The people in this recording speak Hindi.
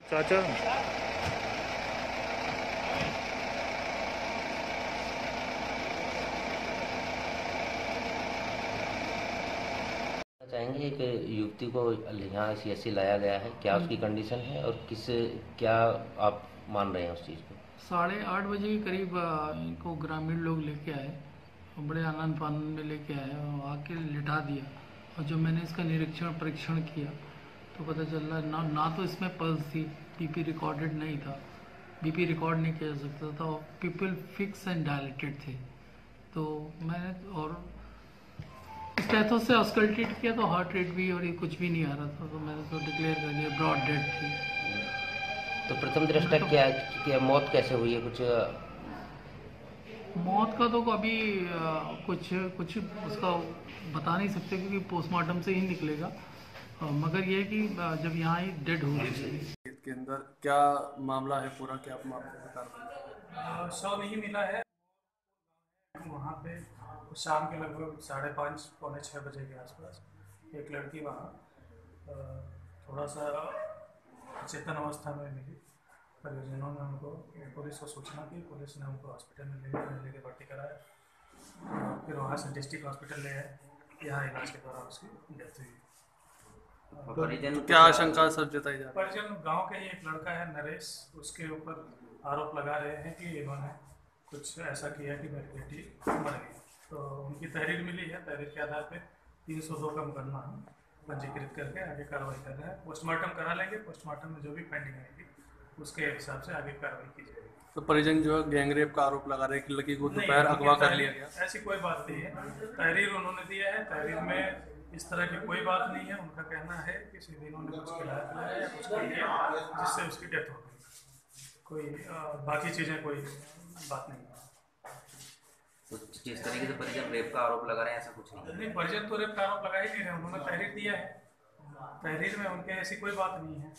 चाचा चाहेंगे कि युवती को यहाँ सीएससी लाया गया है, क्या उसकी कंडीशन है और किस क्या आप मान रहे हैं उस चीज़ को? 8:30 बजे के करीब इनको ग्रामीण लोग लेके आए और बड़े आनंद फानंद में लेके आए और आके लिटा दिया। और जब मैंने इसका निरीक्षण परीक्षण किया तो पता चल रहा ना तो इसमें पल्स थी, बीपी रिकॉर्डेड नहीं था, बीपी रिकॉर्ड नहीं किया जा सकता था और पीपल फिक्स एंड डायलेटेड थे। तो मैंने और स्टेथो से ऑस्कल्टेट किया तो हार्ट रेट भी और ये कुछ भी नहीं आ रहा था, तो मैंने तो डिक्लेयर कर दिया ब्रॉड डेड थी। तो प्रथम दृष्टया तो क्या मौत कैसे हुई है कुछ? मौत का तो अभी कुछ कुछ उसका बता नहीं सकते क्योंकि पोस्टमार्टम से ही निकलेगा। मगर ये है कि जब यहाँ ही डेड हो गई। के अंदर क्या मामला है पूरा, क्या आप मामला बता रहे हैं? शव नहीं मिला है वहाँ पे। शाम के लगभग 5:30 पौने 6 बजे के आसपास एक लड़की वहाँ थोड़ा सा चेतन अवस्था में मिली। परिजनों ने उनको पुलिस को सूचना की, पुलिस ने उनको हॉस्पिटल में लेके भर्ती कराया। फिर वहाँ से डिस्ट्रिक्ट हॉस्पिटल ले आए, यहाँ इलाज के दौरान उसकी डेथ हुई। तो क्या आशंका सर जताई जा रही है? परिजन गांव के ही एक लड़का है नरेश, उसके ऊपर आरोप लगा रहे हैं कि इन्होंने कुछ ऐसा किया कि मेरी बेटी मर गई। तो उनकी तहरीर मिली है, तहरीर के आधार पे 302 का मुकदमा हम पंजीकृत करके आगे कार्रवाई कर रहे हैं। पोस्टमार्टम करा लेंगे, पोस्टमार्टम में जो भी फाइंडिंग आएगी उसके हिसाब से आगे कार्रवाई की जाएगी। तो परिजन जो है गैंगरेप का आरोप लगा रहे हैं कि लड़की को दोपहर अगवा कर लिया गया। ऐसी कोई बात नहीं है, तहरीर उन्होंने दिया है, तहरीर में इस तरह की कोई बात नहीं है। उनका कहना है कि सीधे इन्होंने कुछ खिलाया या कुछ कर दिया जिससे उसकी डेथ हो गई। कोई बाकी चीज़ें कोई बात नहीं है। तो जिस तरीके से परिजन रेप का आरोप लगा रहे हैं ऐसा कुछ नहीं? परिजन तो रेप का आरोप लगा ही नहीं रहे, उन्होंने तहरीर दिया है, तहरीर में उनके ऐसी कोई बात नहीं है।